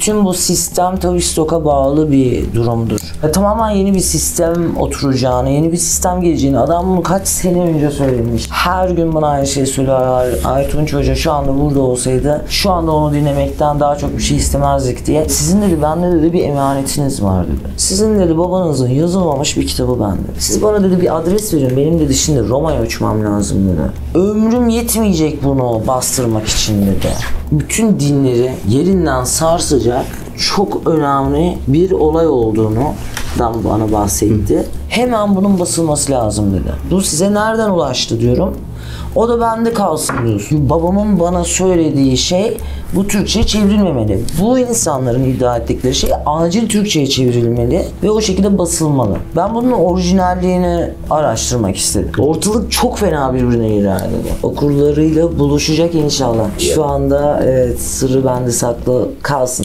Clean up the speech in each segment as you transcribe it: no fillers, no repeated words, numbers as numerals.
Bütün bu sistem Tavistock'a bağlı bir durumdur. Tamamen yeni bir sistem oturacağını, yeni bir sistem geleceğini adam bunu kaç sene önce söylemiş. Her gün bana aynı şeyi söylüyorlar. Aytunç Hoca şu anda burada olsaydı şu anda onu dinlemekten daha çok bir şey istemezdik diye. Sizin dedi bende dedi bir emanetiniz var dedi. Sizin dedi babanızın yazılmamış bir kitabı bende. Siz bana dedi bir adres verin. Benim dedi şimdi Roma'ya uçmam lazım dedi. Ömrüm yetmeyecek bunu bastırmak için dedi. Bütün dinleri yerinden sarsacak çok önemli bir olay olduğunu bana bahsetti. Hemen bunun basılması lazım dedi. Bu size nereden ulaştı diyorum. O da bende kalsın diyorsun. Babamın bana söylediği şey bu Türkçe'ye çevrilmemeli. Bu insanların iddia ettikleri şey acil Türkçe'ye çevrilmeli ve o şekilde basılmalı. Ben bunun orijinalliğini araştırmak istedim. Ortalık çok fena birbirine ilerledi. Okurlarıyla buluşacak inşallah. Şu anda evet, sırrı bende saklı kalsın.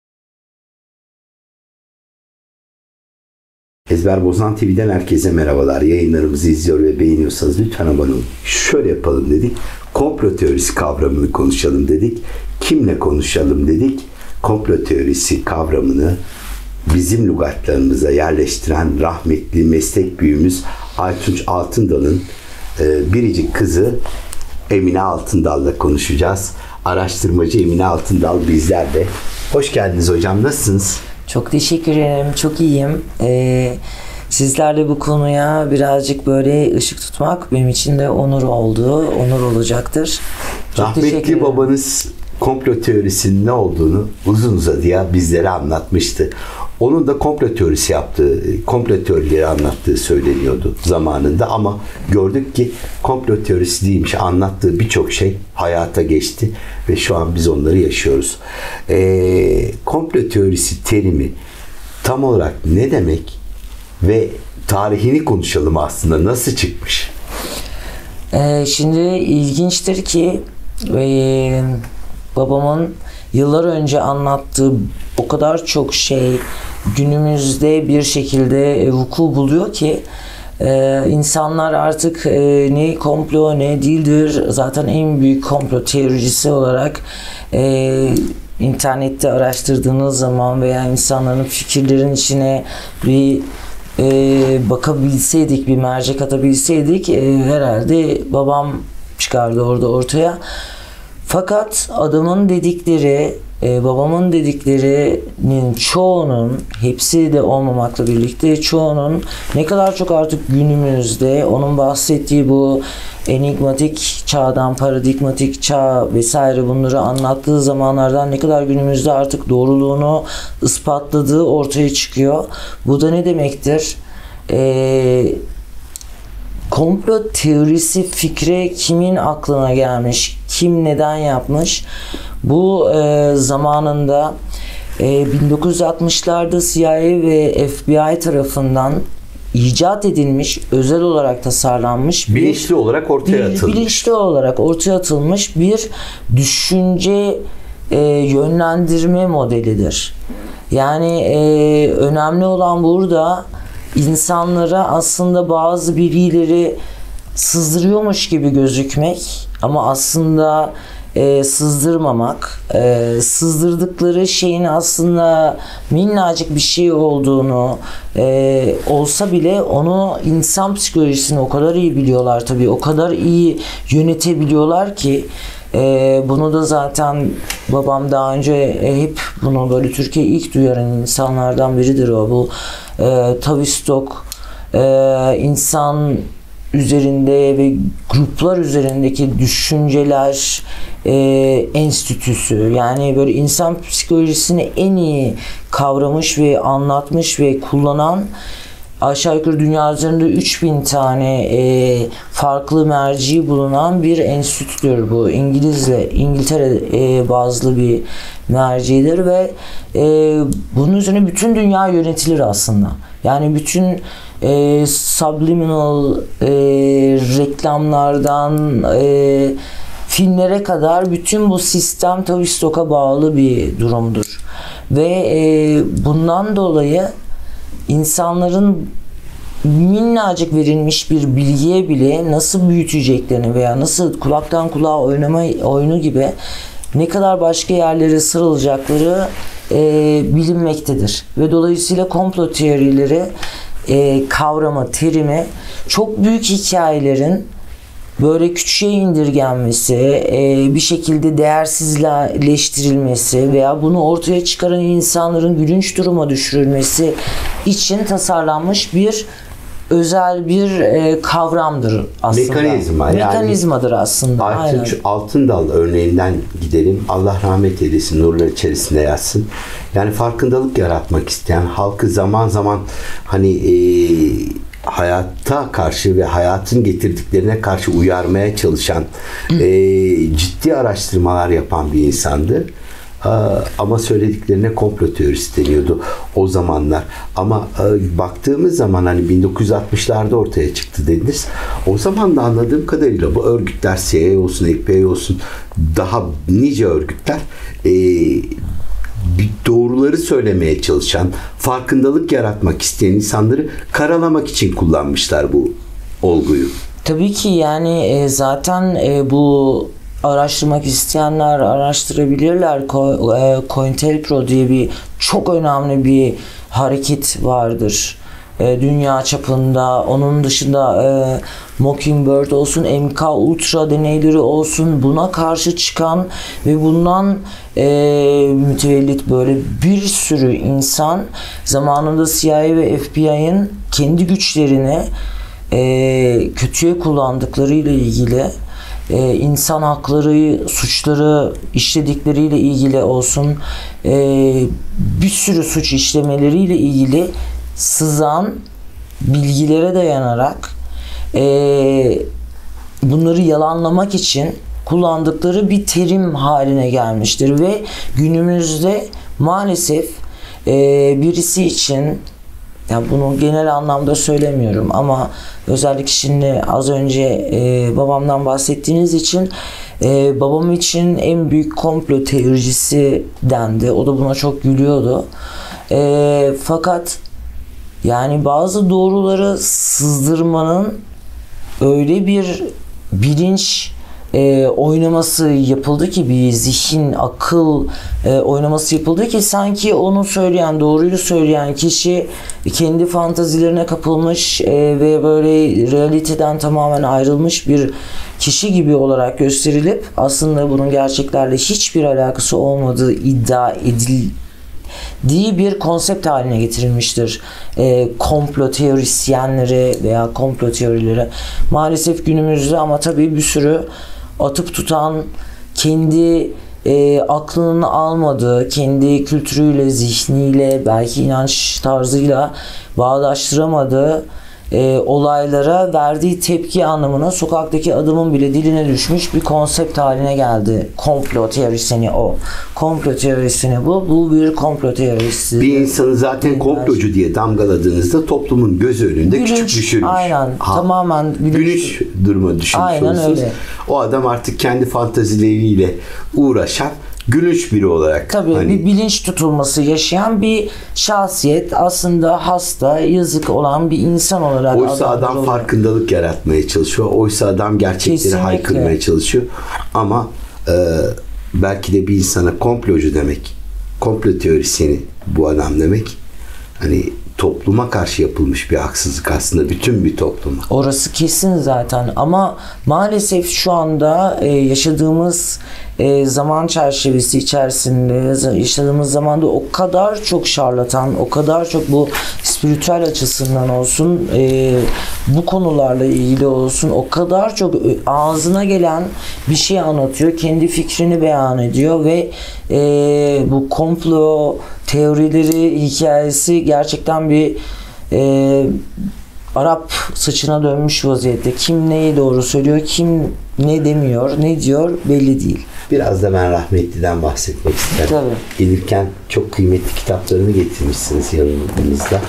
Ezber Bozan TV'den herkese merhabalar. Yayınlarımızı izliyor ve beğeniyorsanız lütfen abone olun. Şöyle yapalım dedik. Komplo teorisi kavramını konuşalım dedik. Kimle konuşalım dedik. Komplo teorisi kavramını bizim lügatlarımıza yerleştiren rahmetli meslek büyüğümüz Aytunç Altındal'ın biricik kızı Emine Altındal'la konuşacağız. Araştırmacı Emine Altındal bizlerle. Hoş geldiniz hocam. Nasılsınız? Çok teşekkür ederim. Çok iyiyim. Sizlerle bu konuya birazcık böyle ışık tutmak benim için de onur oldu. Onur olacaktır. Çok rahmetli babanız komplo teorisinin ne olduğunu uzun uzadıya bizlere anlatmıştı. Onun da komplo teorisi yaptığı, komplo teorileri anlattığı söyleniyordu zamanında ama gördük ki komplo teorisi değilmiş. Anlattığı birçok şey hayata geçti ve şu an biz onları yaşıyoruz. Komplo teorisi terimi tam olarak ne demek ve tarihini konuşalım aslında. Nasıl çıkmış? Şimdi ilginçtir ki babamın yıllar önce anlattığı o kadar çok şey günümüzde bir şekilde vuku buluyor ki insanlar artık ne komplo ne değildir. Zaten en büyük komplo teoricisi olarak internette araştırdığınız zaman veya insanların fikirlerin içine bir bakabilseydik, bir mercek atabilseydik herhalde babam çıkardı orada ortaya. Fakat adamın dedikleri, babamın dediklerinin çoğunun, hepsi de olmamakla birlikte çoğunun ne kadar çok artık günümüzde onun bahsettiği bu enigmatik çağdan, paradigmatik çağ vesaire bunları anlattığı zamanlardan ne kadar günümüzde artık doğruluğunu ispatladığı ortaya çıkıyor. Bu da ne demektir? Komplo teorisi fikri kimin aklına gelmiş, kim neden yapmış? Bu zamanında 1960'larda CIA ve FBI tarafından icat edilmiş, özel olarak tasarlanmış, bilinçli olarak ortaya atılmış bir düşünce yönlendirme modelidir. Yani önemli olan burada insanlara aslında bazı bilgileri sızdırıyormuş gibi gözükmek ama aslında sızdırmamak, sızdırdıkları şeyin aslında minnacık bir şey olduğunu olsa bile onu insan psikolojisini o kadar iyi biliyorlar tabii, o kadar iyi yönetebiliyorlar ki bunu da zaten babam daha önce hep bunu böyle Türkiye ilk duyaran insanlardan biridir o. Bu Tavistock insan üzerinde ve gruplar üzerindeki düşünceler enstitüsü, yani böyle insan psikolojisini en iyi kavramış ve anlatmış ve kullanan aşağı yukarı dünya üzerinde 3000 tane farklı merci bulunan bir enstitüdür bu. İngiltere bazlı bir mercidir ve bunun üzerine bütün dünya yönetilir aslında. Yani bütün subliminal reklamlardan filmlere kadar bütün bu sistem Tavistock'a bağlı bir durumdur. Ve bundan dolayı insanların minnacık verilmiş bir bilgiye bile nasıl büyüteceklerini veya nasıl kulaktan kulağa oynama oyunu gibi ne kadar başka yerlere sarılacakları bilinmektedir. Ve dolayısıyla komplo teorileri kavramı, terimi çok büyük hikayelerin böyle küçüğe indirgenmesi, bir şekilde değersizleştirilmesi veya bunu ortaya çıkaran insanların gülünç duruma düşürülmesi için tasarlanmış bir özel bir kavramdır aslında. Mekanizmadır aslında. Aytunç Altındal örneğinden gidelim. Allah rahmet eylesin, nurlar içerisinde yatsın. Yani farkındalık yaratmak isteyen, halkı zaman zaman hani hayata karşı ve hayatın getirdiklerine karşı uyarmaya çalışan, ciddi araştırmalar yapan bir insandı. Ama söylediklerine komplo teorisi deniyordu o zamanlar. Ama baktığımız zaman hani 1960'larda ortaya çıktı dediniz. O zaman da anladığım kadarıyla bu örgütler, CIA olsun, FBI olsun, daha nice örgütler doğruları söylemeye çalışan, farkındalık yaratmak isteyen insanları karalamak için kullanmışlar bu olguyu. Tabii ki yani zaten bu araştırmak isteyenler araştırabilirler. COINTELPRO diye bir çok önemli bir hareket vardır dünya çapında. Onun dışında Mockingbird olsun, MK Ultra deneyleri olsun, buna karşı çıkan ve bundan mütevellit böyle bir sürü insan zamanında CIA ve FBI'nin kendi güçlerini kötüye kullandıklarıyla ilgili, insan hakları suçları işledikleriyle ilgili olsun, bir sürü suç işlemeleriyle ilgili sızan bilgilere dayanarak bunları yalanlamak için kullandıkları bir terim haline gelmiştir ve günümüzde maalesef birisi için, ya bunu genel anlamda söylemiyorum ama özellikle şimdi az önce babamdan bahsettiğiniz için babam için en büyük komplo teoricisi dendi. O da buna çok gülüyordu. Fakat yani bazı doğruları sızdırmanın öyle bir bilinç oynaması yapıldı ki, bir zihin, akıl oynaması yapıldı ki sanki onu söyleyen, doğruyu söyleyen kişi kendi fantazilerine kapılmış ve böyle realiteden tamamen ayrılmış bir kişi gibi olarak gösterilip aslında bunun gerçeklerle hiçbir alakası olmadığı iddia edildiği bir konsept haline getirilmiştir. Komplo teorisyenleri veya komplo teorileri maalesef günümüzde, ama tabii bir sürü atıp tutan, kendi aklının almadığı, kendi kültürüyle, zihniyle, belki inanç tarzıyla bağdaştıramadığı olaylara verdiği tepki anlamına sokaktaki adamın bile diline düşmüş bir konsept haline geldi. Komplo teorisini o. Komplo teorisini bu. Bu bir komplo teorisi. Bir insanı zaten komplocu diye damgaladığınızda toplumun göz önünde küçük düşürmüş. Aynen. Tamamen gülüş duruma düşmüş. Aynen öyle. O adam artık kendi fantazileriyle uğraşan, gülünç biri olarak. Tabii hani bir bilinç tutulması yaşayan bir şahsiyet, aslında hasta, yazık olan bir insan olarak. Oysa adam farkındalık yaratmaya çalışıyor. Oysa adam gerçekleri kesinlikle haykırmaya çalışıyor. Ama belki de bir insana komplocu demek, komplo teorisyeni bu adam demek, hani topluma karşı yapılmış bir haksızlık aslında, bütün bir topluma. Orası kesin zaten, ama maalesef şu anda yaşadığımız zaman çerçevesi içerisinde, yaşadığımız zamanda o kadar çok şarlatan, o kadar çok bu spiritüel açısından olsun, bu konularla ilgili olsun, o kadar çok ağzına gelen bir şey anlatıyor, kendi fikrini beyan ediyor ve bu komplo teorileri hikayesi gerçekten bir Arap saçına dönmüş vaziyette. Kim neyi doğru söylüyor, kim ne demiyor, ne diyor belli değil. Biraz da ben rahmetliden bahsetmek isterim. Tabii. Gelirken çok kıymetli kitaplarını getirmişsiniz yanınızda.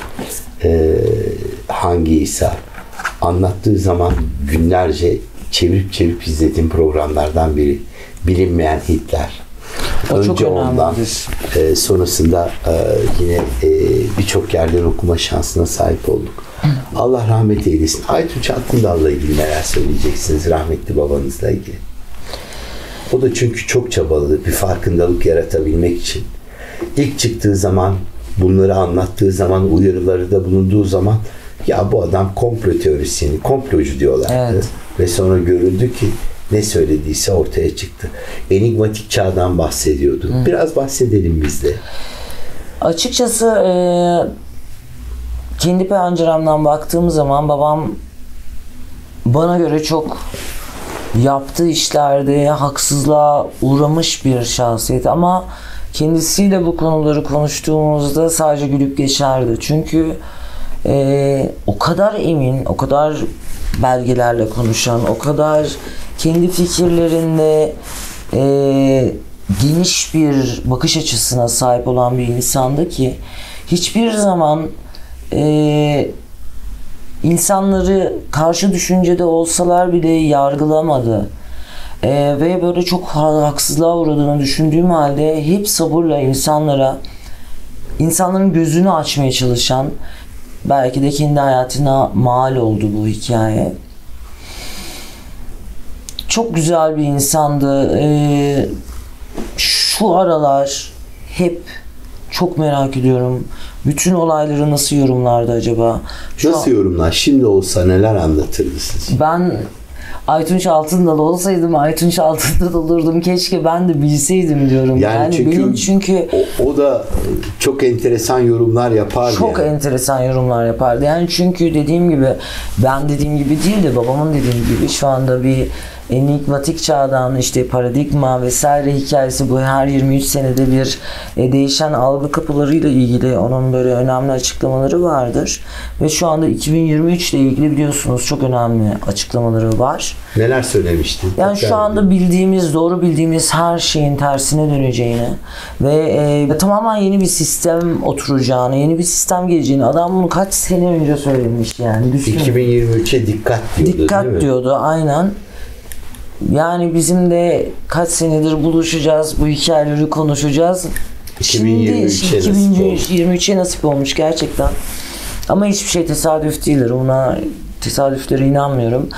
Hangi İsa? Anlattığı zaman günlerce çevirip izlediğim programlardan biri. Bilinmeyen Hitler. O önce çok ondan sonrasında yine birçok yerden okuma şansına sahip olduk. Allah rahmet eylesin. Aytunç Altındal'la ilgili neler söyleyeceksiniz rahmetli babanızla ilgili? O da çünkü çok çabaladı bir farkındalık yaratabilmek için. İlk çıktığı zaman, bunları anlattığı zaman, uyarıları da bulunduğu zaman ya bu adam komplo teorisyeni, komplocu diyorlardı. Evet. Ve sonra görüldü ki ne söylediyse ortaya çıktı. Enigmatik çağdan bahsediyordu. Biraz bahsedelim biz de. Açıkçası kendi penceremden baktığım zaman babam bana göre çok yaptığı işlerde haksızlığa uğramış bir şahsiyet ama kendisiyle bu konuları konuştuğumuzda sadece gülüp geçerdi. Çünkü o kadar emin, o kadar belgelerle konuşan, o kadar kendi fikirlerinde geniş bir bakış açısına sahip olan bir insandı ki hiçbir zaman insanları karşı düşüncede olsalar bile yargılamadı. Ve böyle çok haksızlığa uğradığını düşündüğüm halde hep sabırla insanların gözünü açmaya çalışan, belki de kendi hayatına mal oldu bu hikaye. Çok güzel bir insandı. Şu aralar hep çok merak ediyorum. Bütün olayları nasıl yorumlardı acaba? Nasıl yorumlar? Şimdi olsa neler anlatırdı siz? Ben Aytunç Altındal olsaydım Aytunç Altındal olurdum. Keşke ben de bilseydim diyorum. Yani çünkü o da çok enteresan yorumlar yapardı. Çok enteresan yorumlar yapardı. Yani çünkü dediğim gibi ben dediğim gibi değil de babamın dediğim gibi şu anda bir enigmatik çağdan işte paradigma vesaire hikayesi bu her 23 senede bir değişen algı kapılarıyla ilgili onun böyle önemli açıklamaları vardır. Ve şu anda 2023 ile ilgili biliyorsunuz çok önemli açıklamaları var. Neler söylemiştin? Yani şu anda doğru bildiğimiz her şeyin tersine döneceğini ve tamamen yeni bir sistem oturacağını, yeni bir sistem geleceğini adam bunu kaç sene önce söylemiş yani. 2023'e dikkat diyordu. Dikkat diyordu aynen. Yani bizim de kaç senedir buluşacağız, bu hikayeleri konuşacağız. 2023'e nasip olmuş gerçekten. Ama hiçbir şey tesadüf değildir. Ona tesadüflere inanmıyorum.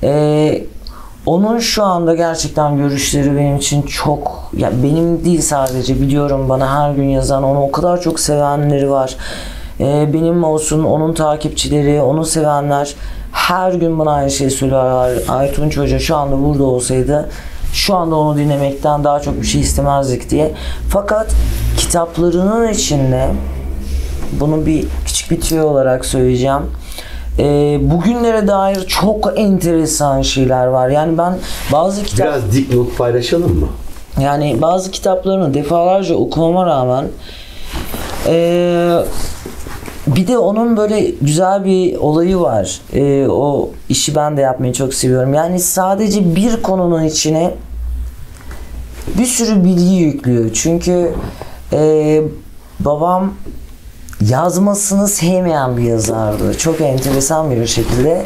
Onun şu anda gerçekten görüşleri benim için çok, ya benim değil sadece biliyorum bana her gün yazan, onu o kadar çok sevenleri var. Benim olsun, onun takipçileri, onu sevenler her gün bana aynı şeyi söylüyorlar. Aytunç Hoca şu anda burada olsaydı şu anda onu dinlemekten daha çok bir şey istemezdik diye. Fakat kitaplarının içinde bunu bir küçük bir tüyo olarak söyleyeceğim. Bugünlere dair çok enteresan şeyler var. Yani ben bazı biraz dipnot paylaşalım mı? Yani bazı kitaplarını defalarca okumama rağmen bir de onun böyle güzel bir olayı var. O işi ben de yapmayı çok seviyorum. Yani sadece bir konunun içine bir sürü bilgi yüklüyor. Çünkü babam yazmasını sevmeyen bir yazardı. Çok enteresan bir şekilde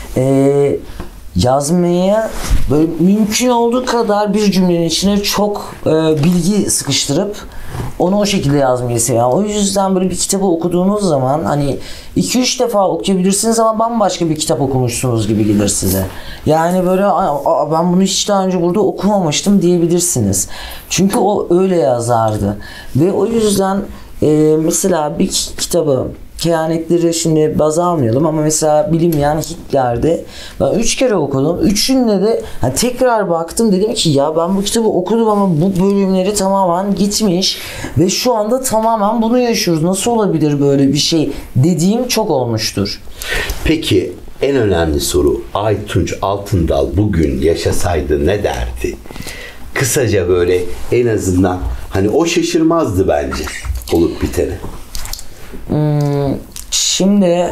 yazmaya böyle mümkün olduğu kadar bir cümlenin içine çok bilgi sıkıştırıp onu o şekilde yazmayı seviyorum. O yüzden böyle bir kitabı okuduğunuz zaman hani 2-3 defa okuyabilirsiniz ama bambaşka bir kitap okumuşsunuz gibi gelir size. Yani böyle ben bunu hiç daha önce burada okumamıştım diyebilirsiniz. Çünkü o öyle yazardı. Ve o yüzden mesela bir kitabı kehanetleri şimdi baz almayalım ama mesela bilinmeyen Hitler'de ben 3 kere okudum. Üçünde de tekrar baktım dedim ki ya ben bu kitabı okudum ama bu bölümleri tamamen gitmiş ve şu anda tamamen bunu yaşıyoruz. Nasıl olabilir böyle bir şey dediğim çok olmuştur. Peki en önemli soru, Aytunç Altındal bugün yaşasaydı ne derdi? Kısaca böyle en azından hani o şaşırmazdı bence olup bitene. Şimdi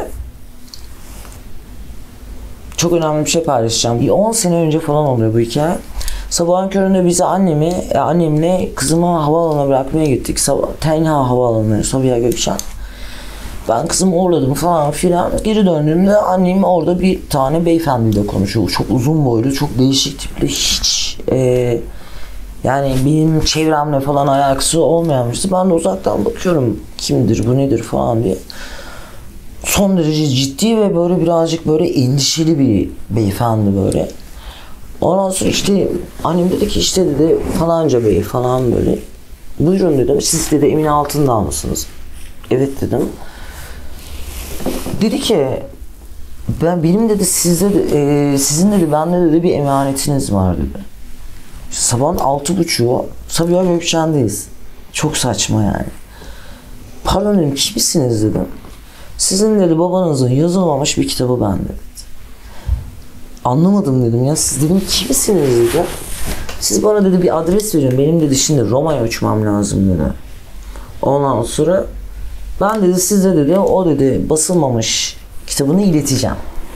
çok önemli bir şey paylaşacağım. Bir 10 sene önce falan oluyor bu hikaye. Sabahın köründe bize annemle kızımı havaalanına bırakmaya gittik. Tenha Havaalanı, Sabiha Gökçen. Ben kızımı uğurladım falan filan. Geri döndüğümde annem orada bir tane beyefendiyle konuşuyor. Çok uzun boylu, çok değişik tipli, hiç yani benim çevremle falan alakası olmayan birisi. Ben de uzaktan bakıyorum kimdir bu nedir falan diye. Son derece ciddi ve böyle birazcık böyle endişeli bir beyefendi böyle. Ondan sonra işte annem dedi ki işte dedi falanca bey falan böyle. Buyurun dedim. Siz dedi Emine Altındağ mısınız? Evet dedim. Dedi ki benim dedi sizin dedi bende dedi bir emanetiniz var dedi. Sabahın 6.30'u Sabiha Gökçen'deyiz. Çok saçma yani. Pardon dedim, kimsiniz dedim. Sizin dedi babanızın yazılmamış bir kitabı bende dedi. Anlamadım dedim ya, siz dedim kimsiniz dedi. Siz bana dedi bir adres verin, benim dedi şimdi Roma'ya uçmam lazım dedi. Ondan sonra ben dedi size dedi o dedi basılmamış kitabını ileteceğim.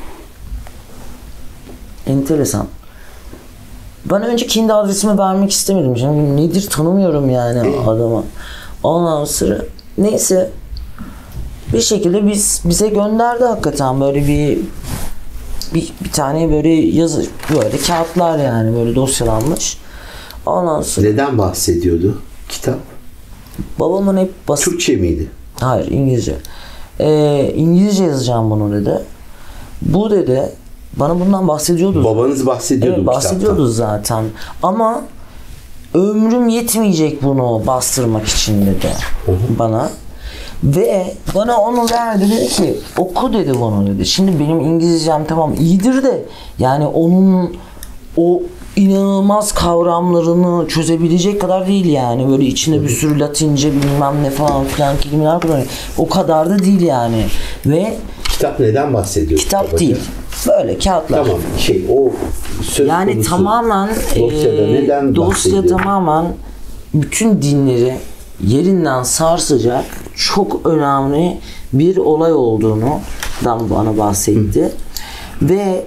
Enteresan. Ben önce kendi adresimi vermek istemedim. Şimdi nedir tanımıyorum yani adamı. Ondan sonra neyse bir şekilde bize gönderdi hakikaten böyle bir tane böyle yazı, böyle kağıtlar yani böyle dosyalanmış. Ondan sonra neden bahsediyordu kitap? Babamın hep Türkçe miydi? Hayır, İngilizce. İngilizce yazacağım bunu dedi. Bu dedi bana bundan bahsediyordu. Babanız bahsediyordu bu bahsediyordu zaten. Ama ömrüm yetmeyecek bunu bastırmak için dedi bana. Ve bana onu verdi, dedi ki oku dedi bunu dedi. Şimdi benim İngilizcem tamam iyidir de yani onun o inanılmaz kavramlarını çözebilecek kadar değil yani. Böyle içinde bir sürü Latince bilmem ne falan filan kelimeler kullanıyor. O kadar da değil yani. Ve kitap neden bahsediyor? Kitap babacığım değil. Böyle kağıtlar. Tamam o söz yani konusu, tamamen dosya tamamen bütün dinleri yerinden sarsacak çok önemli bir olay olduğundan bana bahsetti. Ve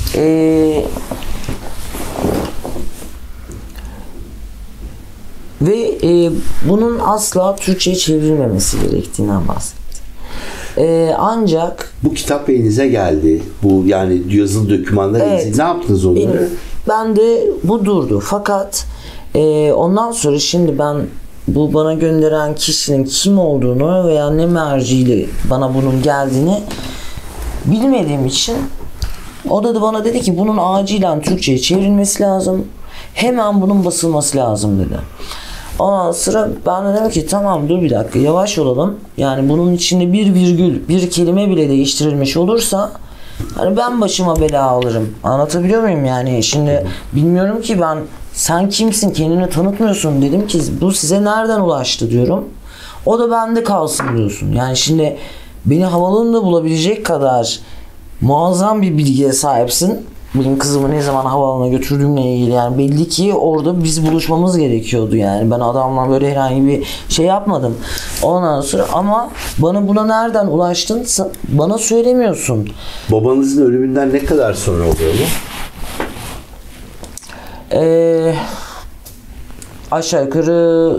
bunun asla Türkçe'ye çevrilmemesi gerektiğinden bahsetti. Ancak bu kitap elinize geldi. Bu yani yazılı dokümanlar evet, ne yaptınız onları? Ben de bu durdu. Fakat ondan sonra şimdi ben bu bana gönderen kişinin kim olduğunu veya ne merciyle bana bunun geldiğini bilmediğim için o da bana dedi ki bunun acilen Türkçe'ye çevrilmesi lazım. Hemen bunun basılması lazım dedi. Ondan sonra ben de dedim ki tamam dur bir dakika yavaş olalım. Yani bunun içinde bir virgül, bir kelime bile değiştirilmiş olursa hani ben başıma bela alırım. Anlatabiliyor muyum yani? Şimdi bilmiyorum ki ben, sen kimsin, kendini tanıtmıyorsun, dedim ki bu size nereden ulaştı diyorum. O da bende kalsın diyorsun. Yani şimdi beni havaalanında bulabilecek kadar muazzam bir bilgiye sahipsin. Benim kızımı ne zaman havaalanına götürdüğümle ilgili yani belli ki orada biz buluşmamız gerekiyordu yani. Ben adamla böyle herhangi bir şey yapmadım. Ondan sonra ama bana buna nereden ulaştın bana söylemiyorsun. Babanızın ölümünden ne kadar sonra oluyor bu? Aşağı yukarı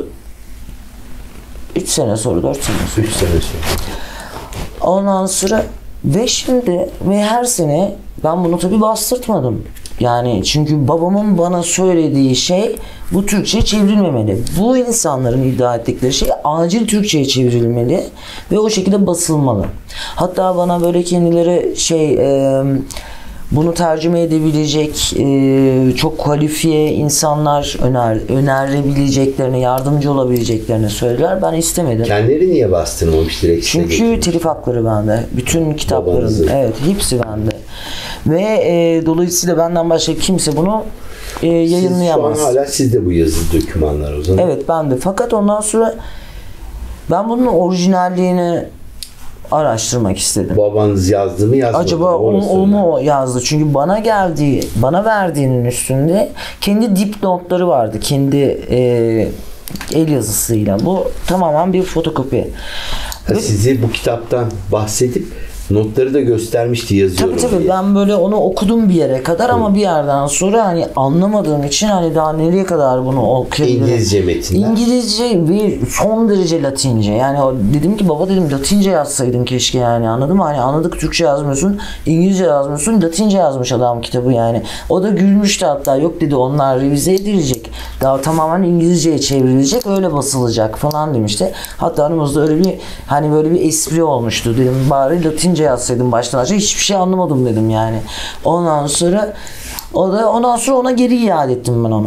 3 sene sonra 4 sene sonra. 3 sene sonra. Ondan sonra ve şimdi ve her sene ben bunu tabii bastırtmadım. Yani çünkü babamın bana söylediği şey bu Türkçe'ye çevrilmemeli. Bu insanların iddia ettikleri şey acil Türkçe'ye çevrilmeli ve o şekilde basılmalı. Hatta bana böyle kendileri bunu tercüme edebilecek çok kualifiye insanlar önerebileceklerini, yardımcı olabileceklerini söylediler. Ben istemedim. Kendileri niye bastırmamış direkt? Çünkü telif hakları bende. Bütün kitapların. Babanızın. Evet, hepsi bende. Ve dolayısıyla benden başka kimse bunu yayınlayamaz. Siz şu an hala sizde bu yazılı dokümanlar o zaman. Evet, bende. Fakat ondan sonra ben bunun orijinalliğini araştırmak istedim. Babanız yazdı mı yazmadı Acaba o mu yazdı? Çünkü bana verdiğinin üstünde kendi dipnotları vardı. Kendi el yazısıyla. Bu tamamen bir fotokopi. Sizi bu kitaptan bahsedip notları da göstermişti, yazıyorum Tabii diye. ben böyle onu okudum bir yere kadar ama bir yerden sonra hani anlamadığım için hani daha nereye kadar bunu okuyabilirim? İngilizce metinler. İngilizce ve son derece Latince. Yani dedim ki baba dedim Latince yazsaydın keşke yani, anladın mı? Hani anladık Türkçe yazmıyorsun, İngilizce yazmıyorsun, Latince yazmış adam kitabı yani. O da gülmüştü hatta, yok dedi onlar revize edilecek. Daha tamamen İngilizceye çevrilecek, öyle basılacak falan demişti. Hatta aramızda öyle bir hani böyle bir espri olmuştu. Dedim bari Latince yazsaydım baştan aşağı, hiçbir şey anlamadım dedim yani. Ondan sonra ona geri iade ettim ben onu.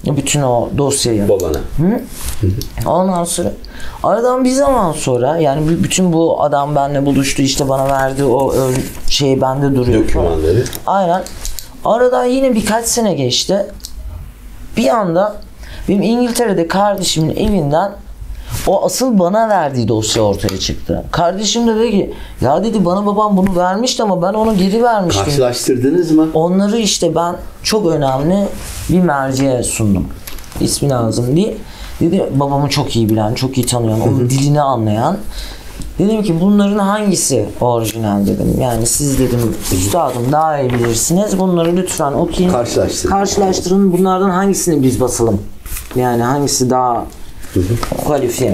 Bütün o dosyayı. Babana. Ondan sonra aradan bir zaman sonra yani bütün bu adam benimle buluştu, işte bana verdi o şey bende duruyor. Dokümanları. Aynen. Aradan yine birkaç sene geçti. Bir anda benim İngiltere'de kardeşimin evinden o asıl bana verdiği dosya ortaya çıktı. Kardeşim de dedi ki ya dedi bana babam bunu vermişti ama ben onu geri vermiştim. Karşılaştırdınız mı? Onları işte ben çok önemli bir merceğe sundum. İsmi lazım değil. Dedi babamı çok iyi bilen, çok iyi tanıyan, onun dilini anlayan. Dedim ki bunların hangisi orijinal dedim. Yani siz dedim üstadım daha iyi bilirsiniz. Bunları lütfen okuyun. Karşılaştırın. Bunlardan hangisini biz basalım? Yani hangisi daha kualifiye?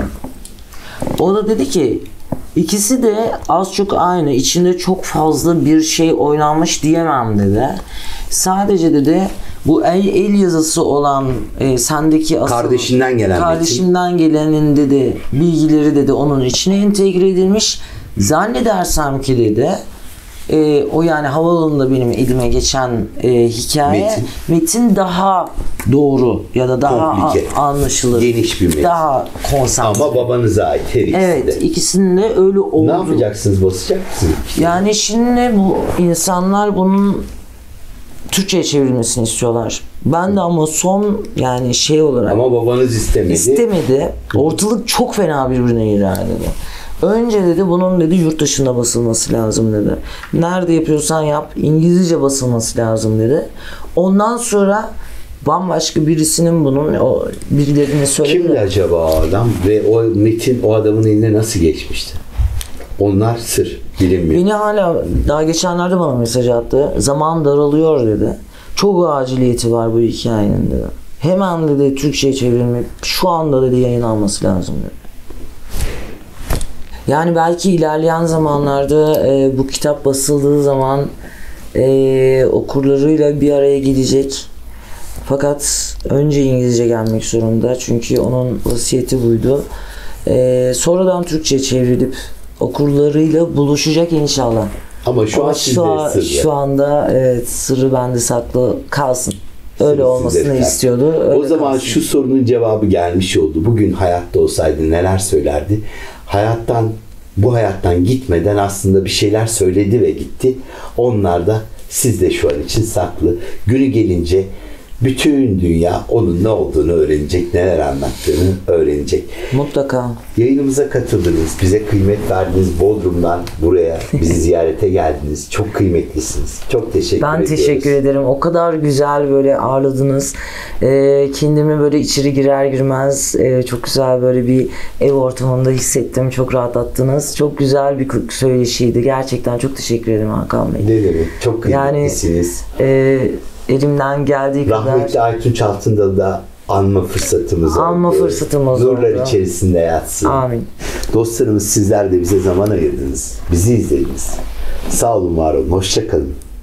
O da dedi ki ikisi de az çok aynı. İçinde çok fazla bir şey oynanmış diyemem dedi. Sadece dedi bu el yazısı olan sendeki asıl kardeşimden gelenin dedi bilgileri dedi onun içine entegre edilmiş. Zannedersem ki dedi o yani havaalanında benim elime geçen hikaye metin daha doğru ya da daha anlaşılır. Geniş bir metin. Daha konsantre. Ama babanıza ait her ikisi de. Evet, ikisinin de öyle oldu. Ne yapacaksınız? Basacak mısınız? Yani şimdi bu insanlar bunun Türkçe'ye çevrilmesini istiyorlar. Ben de ama son yani şey olarak ama babanız istemedi. Ortalık çok fena birbirine girer dedi. Önce dedi bunun dedi yurt dışında basılması lazım dedi. Nerede yapıyorsan yap İngilizce basılması lazım dedi. Ondan sonra bambaşka birisinin bunun birilerine söyledi. Kimdi acaba o adam ve o metin o adamın eline nasıl geçmişti? Onlar sır, bilinmiyor. Beni hala daha geçenlerde bana mesaj attı. Zaman daralıyor dedi. Çok aciliyeti var bu hikayenin dedi. Hemen dedi Türkçe'ye çevrilmek şu anda dedi yayınlanması lazım dedi. Yani belki ilerleyen zamanlarda bu kitap basıldığı zaman okurlarıyla bir araya gelecek. Fakat önce İngilizce gelmek zorunda. Çünkü onun vasiyeti buydu. Sonradan Türkçe'ye çevrilip okurlarıyla buluşacak inşallah. Ama şu an sizde sırrı. Şu anda evet, sırrı bende saklı kalsın. Öyle olmasını istiyordu. Öyle o zaman kalsın. Şu sorunun cevabı gelmiş oldu. Bugün hayatta olsaydı neler söylerdi? Bu hayattan gitmeden aslında bir şeyler söyledi ve gitti. Onlar da sizde şu an için saklı. Günü gelince bütün dünya onun ne olduğunu öğrenecek, neler anlattığını öğrenecek. Mutlaka. Yayınımıza katıldınız, bize kıymet verdiniz. Bodrum'dan buraya bizi ziyarete geldiniz. Çok kıymetlisiniz. Çok teşekkür ediyoruz. Ben teşekkür ederim. O kadar güzel böyle ağırladınız. Kendimi böyle içeri girer girmez çok güzel böyle bir ev ortamında hissettim. Çok rahatlattınız. Çok güzel bir söyleşiydi. Gerçekten çok teşekkür ederim Hakan Bey. Ne demek? Çok kıymetlisiniz. Yani elimden geldiği kadar. Rahmetli Aytunç Altındağ'ı da anma fırsatımız oldu. Nurlar içerisinde yatsın. Amin. Dostlarımız sizler de bize zaman ayırdınız. Bizi izlediniz. Sağ olun, var olun. Hoşça kalın.